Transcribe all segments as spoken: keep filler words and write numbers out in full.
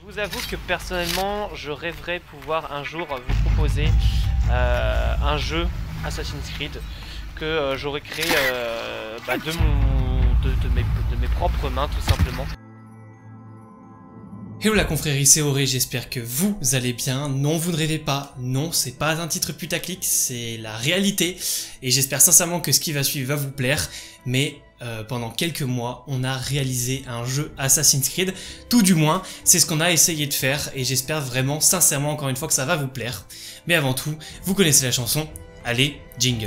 Je vous avoue que personnellement, je rêverais pouvoir un jour vous proposer euh, un jeu Assassin's Creed que euh, j'aurais créé euh, bah, de, mon, de, de, mes, de mes propres mains tout simplement. Hello la confrérie, c'est Auré, j'espère que vous allez bien. Non, vous ne rêvez pas, non, c'est pas un titre putaclic, c'est la réalité. Et j'espère sincèrement que ce qui va suivre va vous plaire. Mais euh, pendant quelques mois, on a réalisé un jeu Assassin's Creed. Tout du moins, c'est ce qu'on a essayé de faire. Et j'espère vraiment, sincèrement, encore une fois, que ça va vous plaire. Mais avant tout, vous connaissez la chanson. Allez, jingle.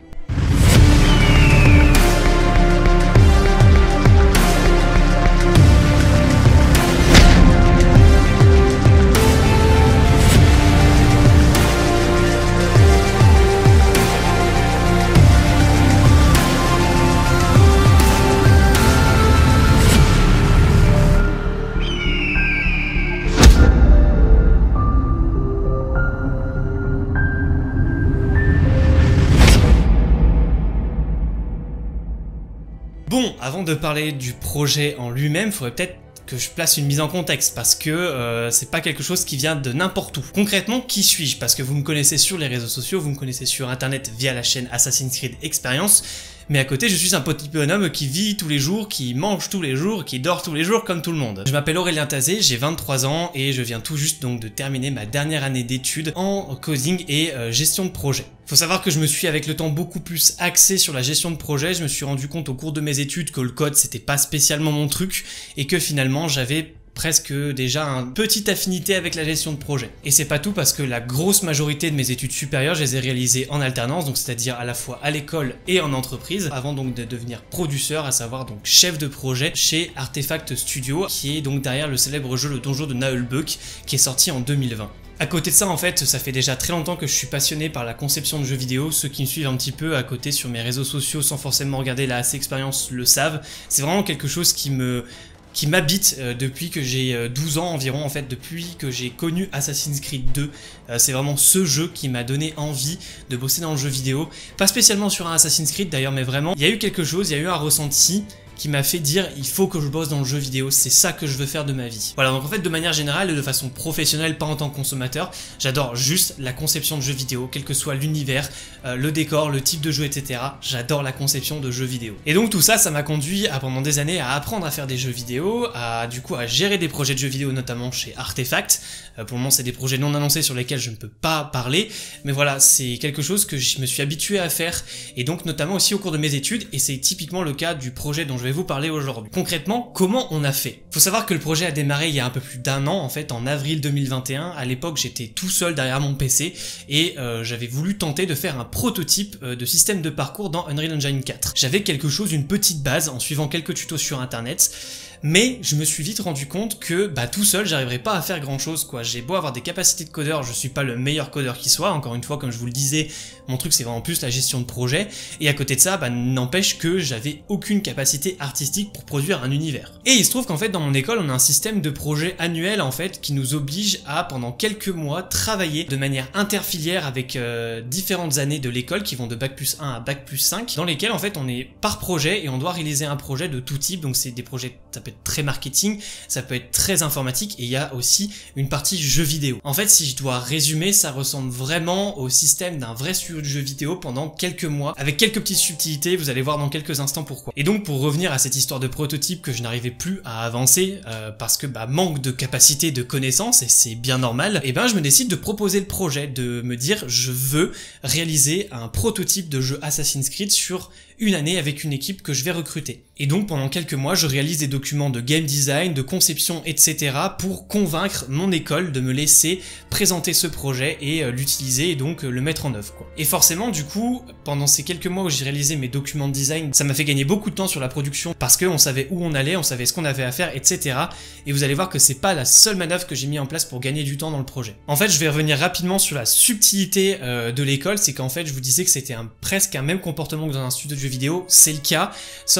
Bon, avant de parler du projet en lui-même, il faudrait peut-être que je place une mise en contexte parce que euh, c'est pas quelque chose qui vient de n'importe où. Concrètement, qui suis-je? Parce que vous me connaissez sur les réseaux sociaux, vous me connaissez sur internet via la chaîne Assassin's Creed Experience, mais à côté je suis un petit bonhomme qui vit tous les jours, qui mange tous les jours, qui dort tous les jours comme tout le monde. Je m'appelle Aurélien Tazé, j'ai vingt-trois ans et je viens tout juste donc de terminer ma dernière année d'études en coding et euh, gestion de projet. Faut savoir que je me suis avec le temps beaucoup plus axé sur la gestion de projet, je me suis rendu compte au cours de mes études que le code c'était pas spécialement mon truc et que finalement j'avais presque déjà une petite affinité avec la gestion de projet. Et c'est pas tout parce que la grosse majorité de mes études supérieures, je les ai réalisées en alternance, donc c'est-à-dire à la fois à l'école et en entreprise, avant donc de devenir producteur, à savoir donc chef de projet chez Artefact Studio, qui est donc derrière le célèbre jeu Le Donjon de Naheulbeuk, qui est sorti en deux mille vingt. À côté de ça, en fait, ça fait déjà très longtemps que je suis passionné par la conception de jeux vidéo. Ceux qui me suivent un petit peu à côté sur mes réseaux sociaux sans forcément regarder la A C Expérience le savent. C'est vraiment quelque chose qui me... qui m'habite euh, depuis que j'ai euh, douze ans environ, en fait, depuis que j'ai connu Assassin's Creed deux. Euh, c'est vraiment ce jeu qui m'a donné envie de bosser dans le jeu vidéo. Pas spécialement sur un Assassin's Creed d'ailleurs, mais vraiment, il y a eu quelque chose, il y a eu un ressenti qui m'a fait dire il faut que je bosse dans le jeu vidéo, c'est ça que je veux faire de ma vie. Voilà, donc en fait de manière générale et de façon professionnelle, pas en tant que consommateur, j'adore juste la conception de jeux vidéo, quel que soit l'univers, euh, le décor, le type de jeu, et cetera. J'adore la conception de jeux vidéo. Et donc tout ça, ça m'a conduit à pendant des années à apprendre à faire des jeux vidéo, à du coup à gérer des projets de jeux vidéo notamment chez Artefact. Euh, pour le moment c'est des projets non annoncés sur lesquels je ne peux pas parler, mais voilà, c'est quelque chose que je me suis habitué à faire, et donc notamment aussi au cours de mes études, et c'est typiquement le cas du projet dont je vais vous parler aujourd'hui. Concrètement, comment on a fait? Faut savoir que le projet a démarré il y a un peu plus d'un an, en fait, en avril deux mille vingt et un. À l'époque, j'étais tout seul derrière mon P C et euh, j'avais voulu tenter de faire un prototype euh, de système de parcours dans Unreal Engine quatre. J'avais quelque chose, une petite base, en suivant quelques tutos sur internet. Mais je me suis vite rendu compte que bah tout seul j'arriverais pas à faire grand chose quoi. J'ai beau avoir des capacités de codeur, je suis pas le meilleur codeur qui soit, encore une fois comme je vous le disais, mon truc c'est vraiment plus la gestion de projet, et à côté de ça bah n'empêche que j'avais aucune capacité artistique pour produire un univers. Et il se trouve qu'en fait dans mon école on a un système de projet annuel en fait qui nous oblige à pendant quelques mois travailler de manière interfilière avec euh, différentes années de l'école qui vont de bac plus un à bac plus cinq, dans lesquelles en fait on est par projet et on doit réaliser un projet de tout type, donc c'est des projets, ça peut être très marketing, ça peut être très informatique, et il y a aussi une partie jeu vidéo. En fait, si je dois résumer, ça ressemble vraiment au système d'un vrai studio de jeu vidéo pendant quelques mois, avec quelques petites subtilités, vous allez voir dans quelques instants pourquoi. Et donc, pour revenir à cette histoire de prototype que je n'arrivais plus à avancer, euh, parce que bah, manque de capacité de connaissances, et c'est bien normal, et ben je me décide de proposer le projet, de me dire je veux réaliser un prototype de jeu Assassin's Creed sur une année avec une équipe que je vais recruter. Et donc pendant quelques mois, je réalise des documents de game design, de conception, et cetera pour convaincre mon école de me laisser présenter ce projet et euh, l'utiliser et donc euh, le mettre en œuvre, quoi. Et forcément, du coup, pendant ces quelques mois où j'ai réalisé mes documents de design, ça m'a fait gagner beaucoup de temps sur la production parce qu'on savait où on allait, on savait ce qu'on avait à faire, et cetera. Et vous allez voir que c'est pas la seule manœuvre que j'ai mis en place pour gagner du temps dans le projet. En fait, je vais revenir rapidement sur la subtilité euh, de l'école, c'est qu'en fait, je vous disais que c'était un, presque un même comportement que dans un studio de jeux vidéo, c'est le cas, sauf qu'en fait,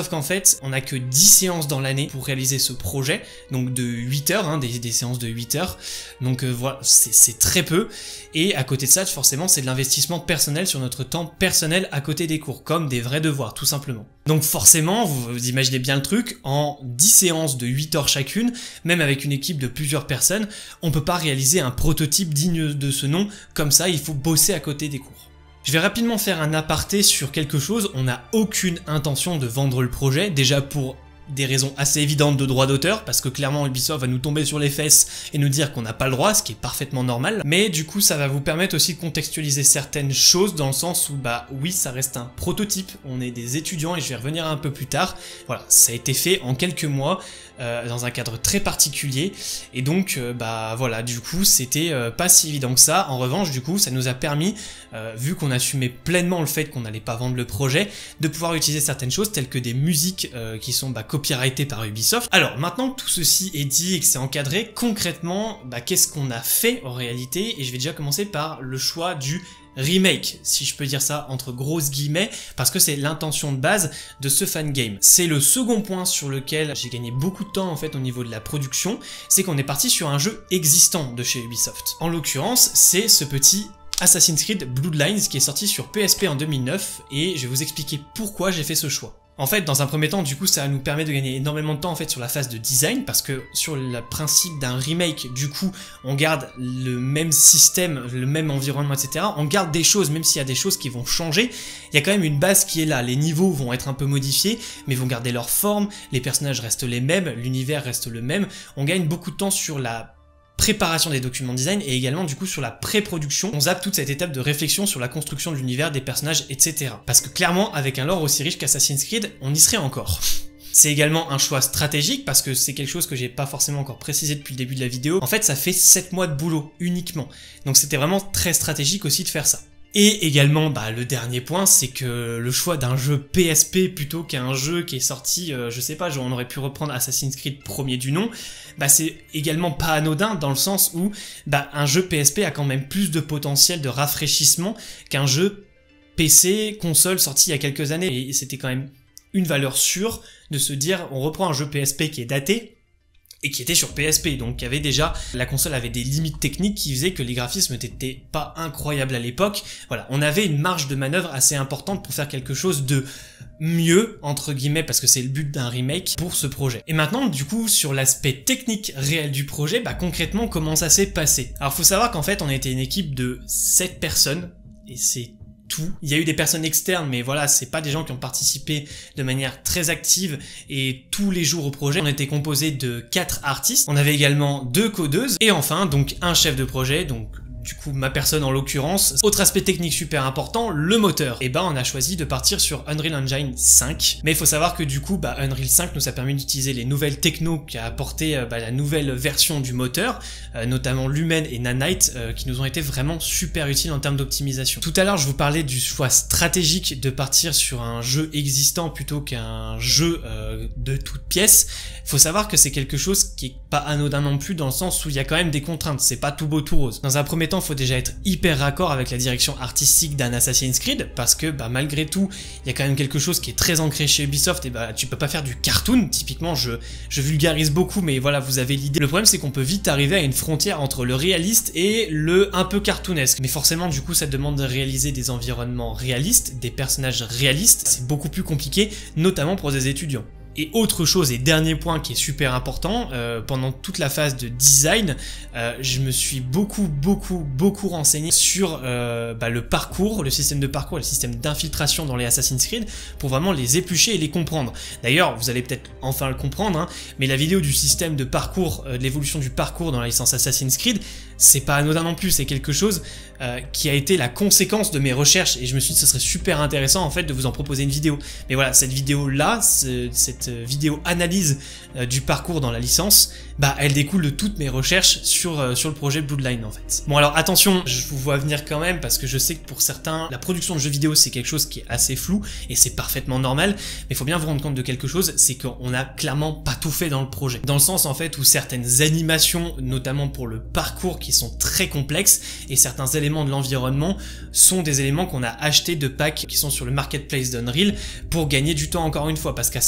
fait, on a que dix séances dans l'année pour réaliser ce projet, donc de huit heures, hein, des, des séances de huit heures, donc euh, voilà, c'est très peu, et à côté de ça, forcément, c'est de l'investissement personnel sur notre temps personnel à côté des cours, comme des vrais devoirs, tout simplement. Donc forcément, vous, vous imaginez bien le truc, en dix séances de huit heures chacune, même avec une équipe de plusieurs personnes, on peut pas réaliser un prototype digne de ce nom, comme ça, il faut bosser à côté des cours. Je vais rapidement faire un aparté sur quelque chose, on n'a aucune intention de vendre le projet, déjà pour des raisons assez évidentes de droit d'auteur, parce que clairement Ubisoft va nous tomber sur les fesses et nous dire qu'on n'a pas le droit, ce qui est parfaitement normal, mais du coup ça va vous permettre aussi de contextualiser certaines choses, dans le sens où bah oui, ça reste un prototype, on est des étudiants et je vais revenir un peu plus tard, voilà, ça a été fait en quelques mois, euh, dans un cadre très particulier, et donc euh, bah voilà, du coup c'était euh, pas si évident que ça. En revanche, du coup ça nous a permis, euh, vu qu'on assumait pleinement le fait qu'on n'allait pas vendre le projet, de pouvoir utiliser certaines choses telles que des musiques euh, qui sont bah, copyrighté par Ubisoft. Alors maintenant que tout ceci est dit et que c'est encadré, concrètement, bah, qu'est-ce qu'on a fait en réalité? Et je vais déjà commencer par le choix du remake, si je peux dire ça entre grosses guillemets, parce que c'est l'intention de base de ce fan game. C'est le second point sur lequel j'ai gagné beaucoup de temps en fait au niveau de la production, c'est qu'on est parti sur un jeu existant de chez Ubisoft. En l'occurrence, c'est ce petit Assassin's Creed Bloodlines qui est sorti sur P S P en deux mille neuf, et je vais vous expliquer pourquoi j'ai fait ce choix. En fait, dans un premier temps, du coup, ça nous permet de gagner énormément de temps en fait sur la phase de design, parce que sur le principe d'un remake, du coup, on garde le même système, le même environnement, et cetera. On garde des choses, même s'il y a des choses qui vont changer, il y a quand même une base qui est là. Les niveaux vont être un peu modifiés, mais vont garder leur forme, les personnages restent les mêmes, l'univers reste le même. On gagne beaucoup de temps sur la préparation des documents design et également du coup sur la pré-production. On zappe toute cette étape de réflexion sur la construction de l'univers, des personnages, et cetera. Parce que clairement, avec un lore aussi riche qu'Assassin's Creed, on y serait encore. C'est également un choix stratégique parce que c'est quelque chose que j'ai pas forcément encore précisé depuis le début de la vidéo. En fait, ça fait sept mois de boulot uniquement. Donc c'était vraiment très stratégique aussi de faire ça. Et également, bah, le dernier point, c'est que le choix d'un jeu P S P plutôt qu'un jeu qui est sorti, euh, je sais pas, genre on aurait pu reprendre Assassin's Creed premier du nom, bah c'est également pas anodin dans le sens où bah, un jeu P S P a quand même plus de potentiel de rafraîchissement qu'un jeu P C, console sorti il y a quelques années. Et c'était quand même une valeur sûre de se dire, on reprend un jeu P S P qui est daté, et qui était sur P S P, donc il y avait déjà, la console avait des limites techniques qui faisaient que les graphismes n'étaient pas incroyables à l'époque. Voilà, on avait une marge de manœuvre assez importante pour faire quelque chose de mieux, entre guillemets, parce que c'est le but d'un remake pour ce projet. Et maintenant, du coup, sur l'aspect technique réel du projet, bah concrètement, comment ça s'est passé? Alors faut savoir qu'en fait, on était une équipe de sept personnes, et c'est tout. Il y a eu des personnes externes, mais voilà, c'est pas des gens qui ont participé de manière très active et tous les jours au projet. On était composé de quatre artistes. On avait également deux codeuses et enfin donc un chef de projet, donc du coup ma personne en l'occurrence. Autre aspect technique super important, le moteur. Et ben on a choisi de partir sur Unreal Engine cinq, mais il faut savoir que du coup bah, Unreal cinq nous a permis d'utiliser les nouvelles technos qu'a apporté bah, la nouvelle version du moteur, euh, notamment Lumen et Nanite, euh, qui nous ont été vraiment super utiles en termes d'optimisation. Tout à l'heure je vous parlais du choix stratégique de partir sur un jeu existant plutôt qu'un jeu euh, de toutes pièces. Il faut savoir que c'est quelque chose qui est pas anodin non plus, dans le sens où il y a quand même des contraintes, c'est pas tout beau tout rose. Dans un premier temps, il faut déjà être hyper raccord avec la direction artistique d'un Assassin's Creed, parce que bah, malgré tout, il y a quand même quelque chose qui est très ancré chez Ubisoft, et bah tu peux pas faire du cartoon, typiquement je, je vulgarise beaucoup, mais voilà, vous avez l'idée. Le problème c'est qu'on peut vite arriver à une frontière entre le réaliste et le un peu cartoonesque, mais forcément du coup ça demande de réaliser des environnements réalistes, des personnages réalistes, c'est beaucoup plus compliqué, notamment pour des étudiants. Et autre chose, et dernier point qui est super important, euh, pendant toute la phase de design, euh, je me suis beaucoup, beaucoup, beaucoup renseigné sur euh, bah, le parcours, le système de parcours et le système d'infiltration dans les Assassin's Creed pour vraiment les éplucher et les comprendre. D'ailleurs, vous allez peut-être enfin le comprendre, hein, mais la vidéo du système de parcours, euh, de l'évolution du parcours dans la licence Assassin's Creed, c'est pas anodin non plus, c'est quelque chose euh, qui a été la conséquence de mes recherches et je me suis dit que ce serait super intéressant en fait de vous en proposer une vidéo. Mais voilà, cette vidéo-là, cette vidéo analyse euh, du parcours dans la licence, bah elle découle de toutes mes recherches sur, euh, sur le projet Bloodline en fait. Bon alors attention, je vous vois venir quand même parce que je sais que pour certains, la production de jeux vidéo c'est quelque chose qui est assez flou et c'est parfaitement normal, mais il faut bien vous rendre compte de quelque chose, c'est qu'on a clairement pas tout fait dans le projet. Dans le sens en fait où certaines animations, notamment pour le parcours qui sont très complexes et certains éléments de l'environnement sont des éléments qu'on a achetés de packs qui sont sur le marketplace d'Unreal pour gagner du temps encore une fois parce qu'à sept personnes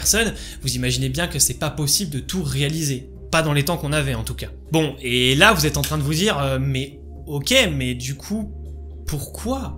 personnes, vous imaginez bien que c'est pas possible de tout réaliser. Pas dans les temps qu'on avait en tout cas. Bon, et là vous êtes en train de vous dire, euh, mais ok, mais du coup, pourquoi ?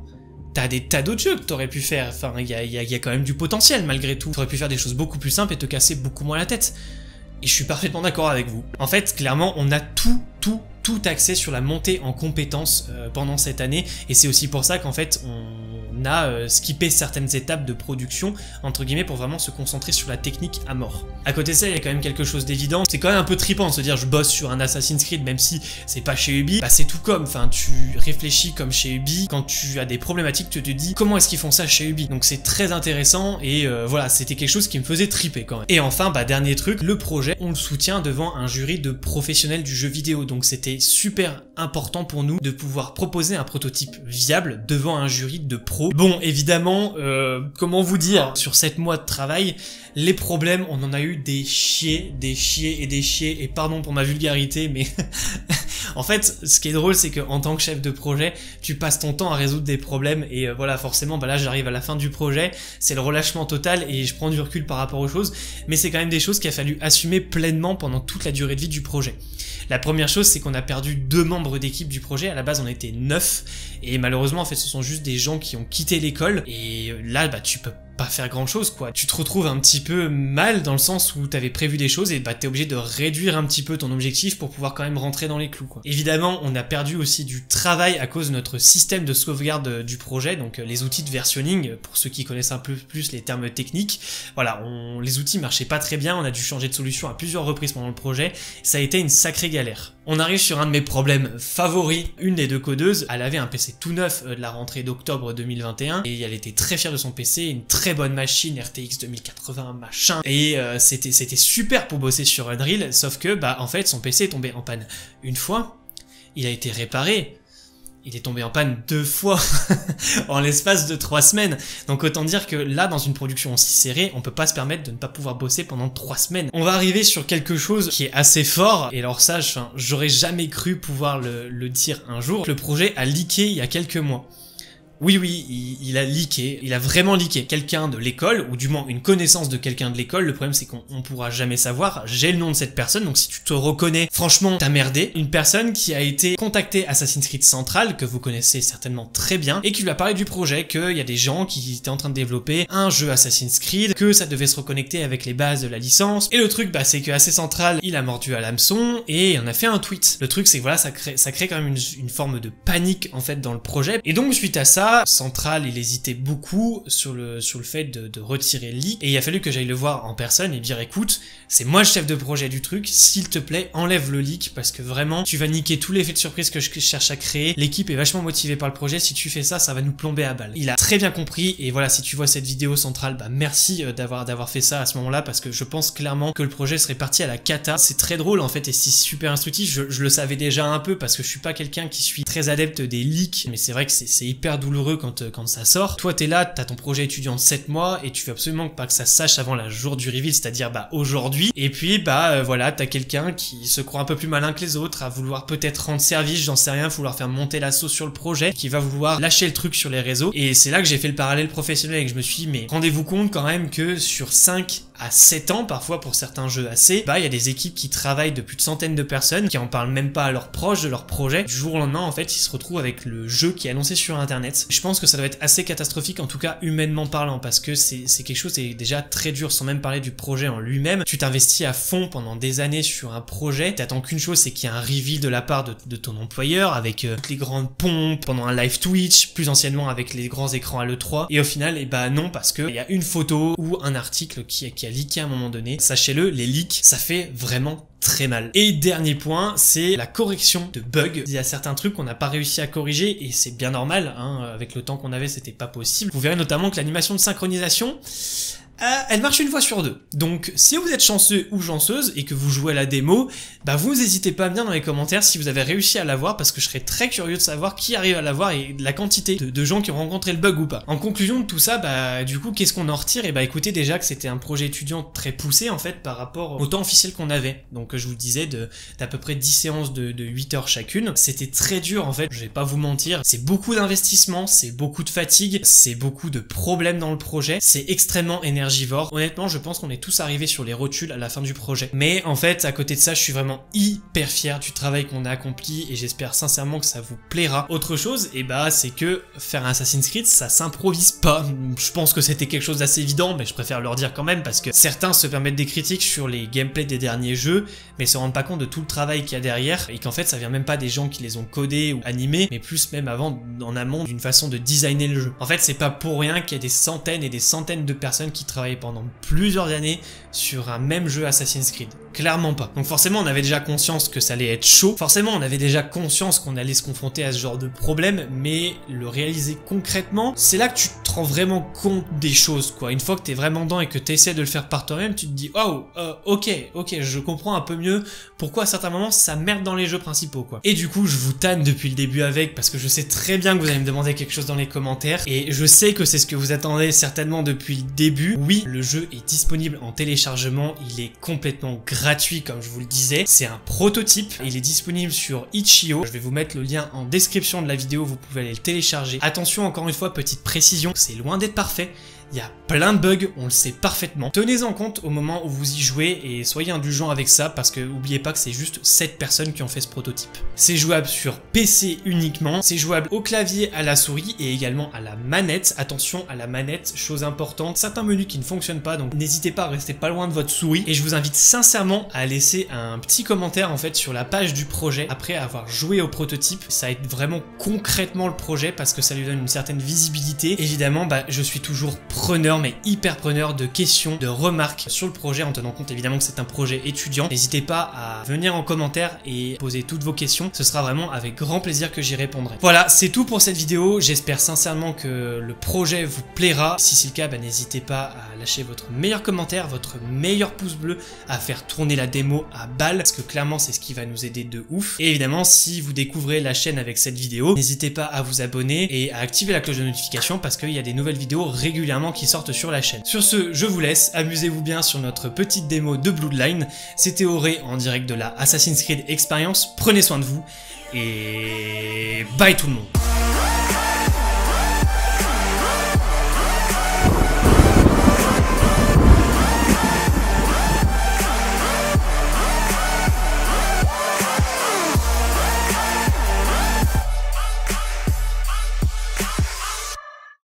T'as des tas d'autres jeux que t'aurais pu faire, enfin il y a, y, a, y a quand même du potentiel malgré tout. T'aurais pu faire des choses beaucoup plus simples et te casser beaucoup moins la tête. Et je suis parfaitement d'accord avec vous. En fait, clairement, on a tout, tout, tout axé sur la montée en compétences euh, pendant cette année, et c'est aussi pour ça qu'en fait, on a euh, skippé certaines étapes de production, entre guillemets, pour vraiment se concentrer sur la technique à mort. À côté de ça, il y a quand même quelque chose d'évident, c'est quand même un peu trippant de se dire je bosse sur un Assassin's Creed, même si c'est pas chez Ubi, bah c'est tout comme, enfin tu réfléchis comme chez Ubi, quand tu as des problématiques, tu te dis comment est-ce qu'ils font ça chez Ubi, donc c'est très intéressant, et euh, voilà, c'était quelque chose qui me faisait tripper quand même. Et enfin, bah dernier truc, le projet, on le soutient devant un jury de professionnels du jeu vidéo, donc c'était super important pour nous de pouvoir proposer un prototype viable devant un jury de pros. Bon, évidemment, euh, comment vous dire, sur sept mois de travail, les problèmes, on en a eu des chiés, des chiés et des chiés, et pardon pour ma vulgarité, mais en fait, ce qui est drôle, c'est qu'en tant que chef de projet, tu passes ton temps à résoudre des problèmes, et euh, voilà, forcément, bah là, j'arrive à la fin du projet, c'est le relâchement total, et je prends du recul par rapport aux choses, mais c'est quand même des choses qu'il a fallu assumer pleinement pendant toute la durée de vie du projet. La première chose, c'est qu'on a perdu deux membres d'équipe du projet. À la base, on était neuf, et malheureusement, en fait, ce sont juste des gens qui ont quitté l'école, et là, bah, tu peux pas faire grand chose quoi. Tu te retrouves un petit peu mal dans le sens où t'avais prévu des choses et bah t'es obligé de réduire un petit peu ton objectif pour pouvoir quand même rentrer dans les clous quoi. Évidemment, on a perdu aussi du travail à cause de notre système de sauvegarde du projet, donc les outils de versionning, pour ceux qui connaissent un peu plus les termes techniques. Voilà, on, les outils marchaient pas très bien, on a dû changer de solution à plusieurs reprises pendant le projet, ça a été une sacrée galère. On arrive sur un de mes problèmes favoris, une des deux codeuses, elle avait un P C tout neuf de la rentrée d'octobre deux mille vingt et un, et elle était très fière de son P C, une très bonne machine R T X deux mille quatre-vingts machin, et euh, c'était c'était super pour bosser sur Unreal, sauf que bah en fait son P C est tombé en panne une fois, il a été réparé, il est tombé en panne deux fois en l'espace de trois semaines. Donc autant dire que là, dans une production aussi serrée, on peut pas se permettre de ne pas pouvoir bosser pendant trois semaines. On va arriver sur quelque chose qui est assez fort, et alors ça, j'aurais jamais cru pouvoir le, le dire un jour. Le projet a leaké il y a quelques mois. Oui, oui, il, il a leaké, il a vraiment leaké. Quelqu'un de l'école, ou du moins une connaissance de quelqu'un de l'école, le problème c'est qu'on on pourra jamais savoir, j'ai le nom de cette personne, donc si tu te reconnais, franchement, t'as merdé. Une personne qui a été contactée Assassin's Creed Central, que vous connaissez certainement très bien, et qui lui a parlé du projet, qu'il y a des gens qui étaient en train de développer un jeu Assassin's Creed, que ça devait se reconnecter avec les bases de la licence, et le truc, bah c'est que A C Central, il a mordu à l'hameçon, et il en a fait un tweet. Le truc c'est que voilà, ça crée, ça crée quand même une, une forme de panique, en fait, dans le projet, et donc suite à ça, Central, il hésitait beaucoup sur le, sur le fait de, de retirer le leak, et il a fallu que j'aille le voir en personne et dire écoute, c'est moi le chef de projet du truc, s'il te plaît, enlève le leak, parce que vraiment, tu vas niquer tout l'effet de surprise que je cherche à créer, l'équipe est vachement motivée par le projet, si tu fais ça, ça va nous plomber à balle. Il a très bien compris, et voilà, si tu vois cette vidéo Central, bah merci d'avoir d'avoir fait ça à ce moment-là, parce que je pense clairement que le projet serait parti à la cata. C'est très drôle en fait, et c'est super instructif, je, je le savais déjà un peu, parce que je suis pas quelqu'un qui suis très adepte des leaks, mais c'est vrai que c'est hyper douloureux quand quand ça sort. Toi t'es là, t'as ton projet étudiant de sept mois et tu veux absolument pas que ça sache avant la jour du reveal, c'est-à-dire bah aujourd'hui, et puis bah euh, voilà, t'as quelqu'un qui se croit un peu plus malin que les autres, à vouloir peut-être rendre service, j'en sais rien, vouloir faire monter la sauce sur le projet, qui va vouloir lâcher le truc sur les réseaux, et c'est là que j'ai fait le parallèle professionnel et que je me suis dit mais rendez-vous compte quand même que sur cinq à sept ans parfois pour certains jeux A C, bah il y a des équipes qui travaillent de plus de centaines de personnes, qui en parlent même pas à leurs proches de leur projet, du jour au lendemain en fait ils se retrouvent avec le jeu qui est annoncé sur internet. Je pense que ça doit être assez catastrophique, en tout cas humainement parlant, parce que c'est quelque chose qui est déjà très dur, sans même parler du projet en lui-même. Tu t'investis à fond pendant des années sur un projet, t'attends qu'une chose, c'est qu'il y ait un reveal de la part de, de ton employeur, avec euh, toutes les grandes pompes, pendant un live Twitch, plus anciennement avec les grands écrans à l'E trois, et au final, et bah non, parce que il y a une photo ou un article qui, qui a leaké à un moment donné. Sachez-le, les leaks, ça fait vraiment très mal. Et dernier point, c'est la correction de bugs. Il y a certains trucs qu'on n'a pas réussi à corriger, et c'est bien normal, hein, avec le temps qu'on avait, c'était pas possible. Vous verrez notamment que l'animation de synchronisation, Euh, elle marche une fois sur deux. Donc si vous êtes chanceux ou chanceuse et que vous jouez à la démo, bah vous n'hésitez pas à me dire dans les commentaires si vous avez réussi à l'avoir, parce que je serais très curieux de savoir qui arrive à l'avoir et la quantité de, de gens qui ont rencontré le bug ou pas. En conclusion de tout ça, bah du coup qu'est-ce qu'on en retire? Et bah écoutez, déjà que c'était un projet étudiant très poussé en fait par rapport au temps officiel qu'on avait. Donc je vous disais de d'à peu près dix séances de, de huit heures chacune. C'était très dur en fait, je vais pas vous mentir. C'est beaucoup d'investissement, c'est beaucoup de fatigue, c'est beaucoup de problèmes dans le projet, c'est extrêmement énergétique. énergivore. Honnêtement, je pense qu'on est tous arrivés sur les rotules à la fin du projet. Mais en fait, à côté de ça, je suis vraiment hyper fier du travail qu'on a accompli et j'espère sincèrement que ça vous plaira. Autre chose, et bah, c'est que faire un Assassin's Creed, ça s'improvise pas. Je pense que c'était quelque chose d'assez évident, mais je préfère leur dire quand même parce que certains se permettent des critiques sur les gameplays des derniers jeux, mais se rendent pas compte de tout le travail qu'il y a derrière et qu'en fait, ça vient même pas des gens qui les ont codés ou animés, mais plus même avant, en amont, d'une façon de designer le jeu. En fait, c'est pas pour rien qu'il y a des centaines et des centaines de personnes qui travaillent pendant plusieurs années sur un même jeu Assassin's Creed. Clairement pas. Donc forcément, on avait déjà conscience que ça allait être chaud. Forcément, on avait déjà conscience qu'on allait se confronter à ce genre de problème, mais le réaliser concrètement, c'est là que tu te rends vraiment compte des choses, quoi. Une fois que t'es vraiment dedans et que t'essaies de le faire par toi-même, tu te dis, oh, euh, ok, ok, je comprends un peu mieux pourquoi à certains moments ça merde dans les jeux principaux, quoi. Et du coup, je vous tanne depuis le début avec, parce que je sais très bien que vous allez me demander quelque chose dans les commentaires, et je sais que c'est ce que vous attendez certainement depuis le début. Oui, le jeu est disponible en téléchargement, il est complètement gratuit, comme je vous le disais. C'est un prototype, il est disponible sur itch point i o. Je vais vous mettre le lien en description de la vidéo, vous pouvez aller le télécharger. Attention, encore une fois, petite précision, c'est loin d'être parfait. Il y a plein de bugs, on le sait parfaitement. Tenez-en compte au moment où vous y jouez et soyez indulgents avec ça parce que n'oubliez pas que c'est juste sept personnes qui ont fait ce prototype. C'est jouable sur P C uniquement, c'est jouable au clavier, à la souris et également à la manette. Attention à la manette, chose importante, certains menus qui ne fonctionnent pas, donc n'hésitez pas à rester pas loin de votre souris. Et je vous invite sincèrement à laisser un petit commentaire en fait sur la page du projet après avoir joué au prototype. Ça aide vraiment concrètement le projet parce que ça lui donne une certaine visibilité. Évidemment, bah, je suis toujours preneur, mais hyper preneur de questions, de remarques sur le projet, en tenant compte évidemment que c'est un projet étudiant. N'hésitez pas à venir en commentaire et poser toutes vos questions, ce sera vraiment avec grand plaisir que j'y répondrai. Voilà, c'est tout pour cette vidéo, j'espère sincèrement que le projet vous plaira. Si c'est le cas, bah, n'hésitez pas à lâcher votre meilleur commentaire, votre meilleur pouce bleu, à faire tourner la démo à balle, parce que clairement c'est ce qui va nous aider de ouf. Et évidemment, si vous découvrez la chaîne avec cette vidéo, n'hésitez pas à vous abonner et à activer la cloche de notification parce qu'il y a des nouvelles vidéos régulièrement qui sortent sur la chaîne. Sur ce, je vous laisse, amusez-vous bien sur notre petite démo de Bloodline. C'était Auré en direct de la Assassin's Creed Experience, prenez soin de vous et bye tout le monde.